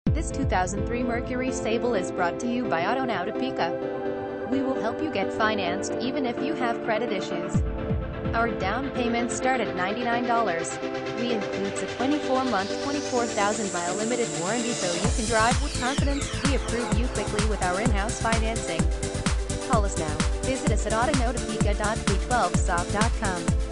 This 2003 Mercury Sable is brought to you by AutoNow Topeka. We will help you get financed even if you have credit issues. Our down payments start at $99. We includes a 24-month, 24,000-mile limited warranty so you can drive with confidence. We approve you quickly with our in-house financing. Call us now. Visit us at AutoNowTopeka.v12soft.com.